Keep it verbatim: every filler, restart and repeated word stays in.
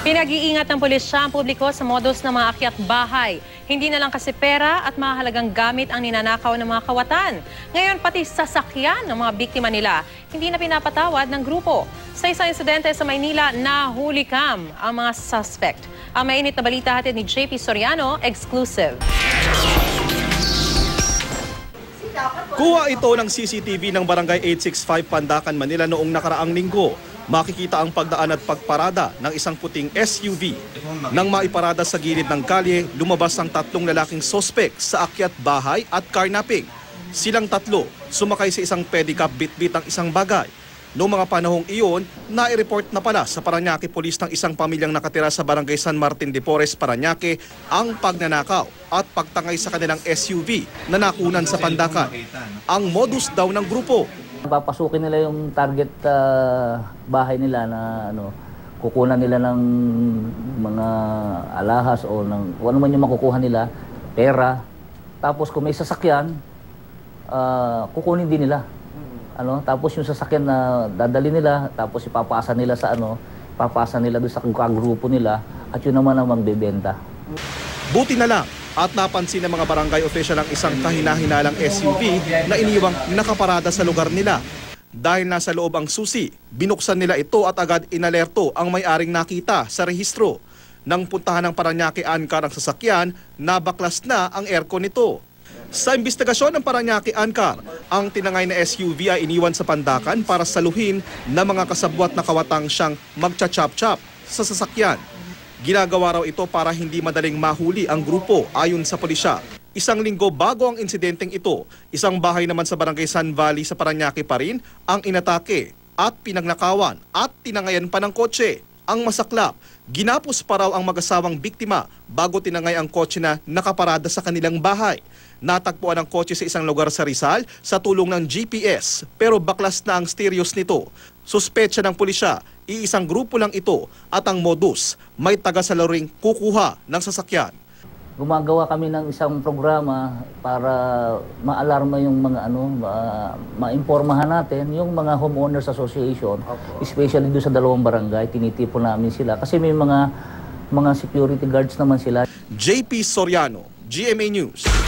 Pinag-iingat ng pulisya ang publiko sa modus ng mga akyat bahay. Hindi na lang kasi pera at mahalagang gamit ang ninanakaw ng mga kawatan. Ngayon pati sasakyan ng mga biktima nila hindi na pinapatawad ng grupo. Sa isang insidente sa Maynila, nahuli kam ang mga suspect. Ang mainit na balita hatid ni J P Soriano, exclusive. Kuha ito ng C C T V ng Barangay eight sixty-five Pandacan, Manila noong nakaraang linggo. Makikita ang pagdaan at pagparada ng isang puting S U V. Nang maiparada sa gilid ng kalye, lumabas ang tatlong lalaking sospek sa akyat bahay at carnapping. Silang tatlo, sumakay sa isang pedicab bitbit ang isang bagay. Noong mga panahong iyon, nai-report na pala sa Parañaque Police ng isang pamilyang nakatira sa Barangay San Martin de Porres, Parañaque ang pagnanakaw at pagtangay sa kanilang S U V na nakunan sa Pandacan. Ang modus daw ng grupo. Papasukin nila yung target uh, bahay nila na ano, kukunan nila ng mga alahas o ng kung ano man yung makukuha nila, pera. Tapos kung may sasakyan, uh, kukunin din nila. Ano, tapos yung sasakyan na dadali nila, tapos ipapasa nila sa ano, papasa nila doon sa grupo nila at yun naman ang magbebenta. Buti na lang at napansin ng mga barangay official ang isang kahinahinalang S U V na iniwang nakaparada sa lugar nila. Dahil nasa loob ang susi, binuksan nila ito at agad inalerto ang may-aring nakita sa rehistro. Nang puntahan ng Parañaque Ancar ang sasakyan, nabaklas na ang aircon nito. Sa investigasyon ng Parañaque Ancar, ang tinangay na S U V ay iniwan sa Pandacan para saluhin na mga kasabwat na kawatang siyang magcha-chop-chop sa sasakyan. Ginagawa raw ito para hindi madaling mahuli ang grupo ayon sa pulisya. Isang linggo bago ang insidenteng ito, isang bahay naman sa Barangay San Valley sa Parañaque pa rin ang inatake at pinagnakawan at tinangayan pa ng kotse. Ang masaklap, ginapos pa raw ang mag-asawang biktima bago tinangay ang kotse na nakaparada sa kanilang bahay. Natagpuan ang kotse sa isang lugar sa Rizal sa tulong ng G P S pero baklas na ang stereos nito. Suspetsya ng pulisya, iisang grupo lang ito at ang modus may taga-salaring kukuha ng sasakyan. Gumagawa kami ng isang programa para maalarma yung mga ano, ma maimpormahan natin yung mga homeowners association, especially doon sa dalawang barangay, tinitipon namin sila kasi may mga mga security guards naman sila. J P Soriano, G M A News.